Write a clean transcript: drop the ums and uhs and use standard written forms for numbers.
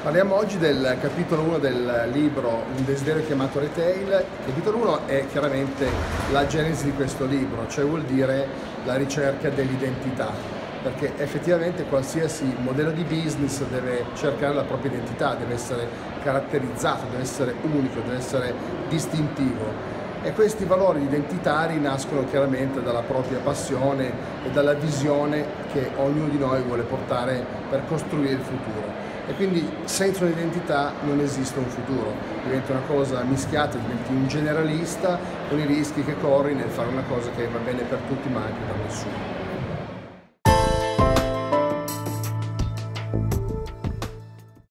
Parliamo oggi del capitolo 1 del libro Un desiderio chiamato Retail. Il capitolo 1 è chiaramente la genesi di questo libro, cioè vuol dire la ricerca dell'identità, perché effettivamente qualsiasi modello di business deve cercare la propria identità, deve essere caratterizzato, deve essere unico, deve essere distintivo. E questi valori identitari nascono chiaramente dalla propria passione e dalla visione che ognuno di noi vuole portare per costruire il futuro. E quindi senza un'identità non esiste un futuro, diventa una cosa mischiata, diventi un generalista con i rischi che corri nel fare una cosa che va bene per tutti ma anche per nessuno.